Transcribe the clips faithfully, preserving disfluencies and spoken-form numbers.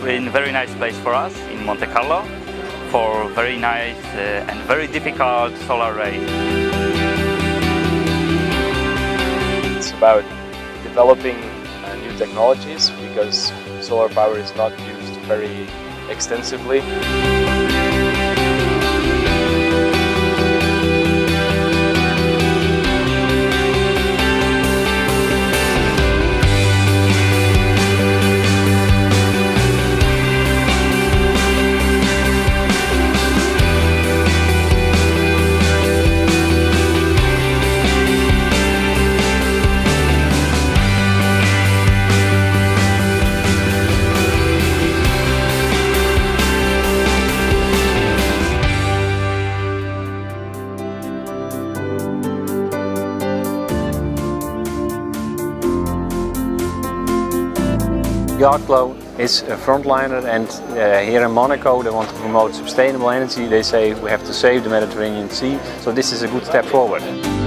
in a very nice place for us, in Monte Carlo, for very nice uh, and very difficult solar race. It's about developing uh, new technologies because solar power is not used very extensively. Yachtklo is a frontliner, and uh, here in Monaco they want to promote sustainable energy. They say we have to save the Mediterranean Sea, so this is a good step forward.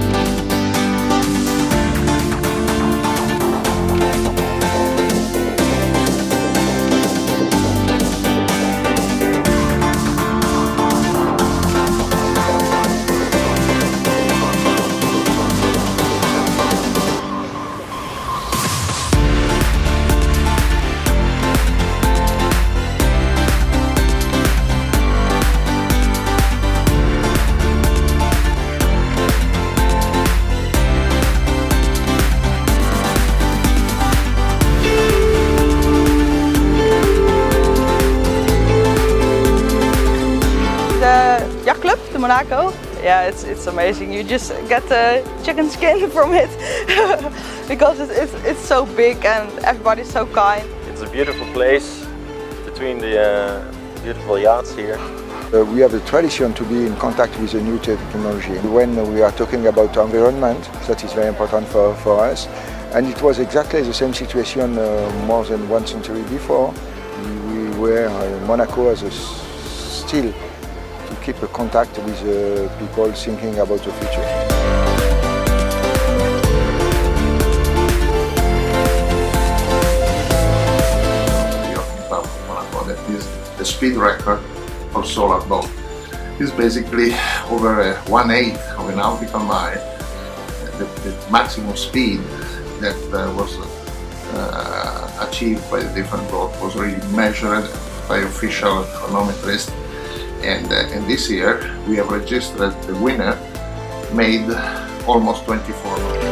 The yacht club, the Monaco, yeah, it's it's amazing. You just get the chicken skin from it because it's, it's it's so big and everybody's so kind. It's a beautiful place between the uh, beautiful yachts here. Uh, we have a tradition to be in contact with the new technology. When we are talking about environment, that is very important for, for us. And it was exactly the same situation uh, more than one century before. We, we were uh, Monaco as a still to keep a contact with uh, people thinking about the future. Monaco, that is the speed record for solar boat. It's basically over a one-eighth of a nautical mile. The, the maximum speed that uh, was uh, achieved by the different boat was really measured by official chronometrists. And, uh, and this year we have registered the winner, made almost twenty-four knots.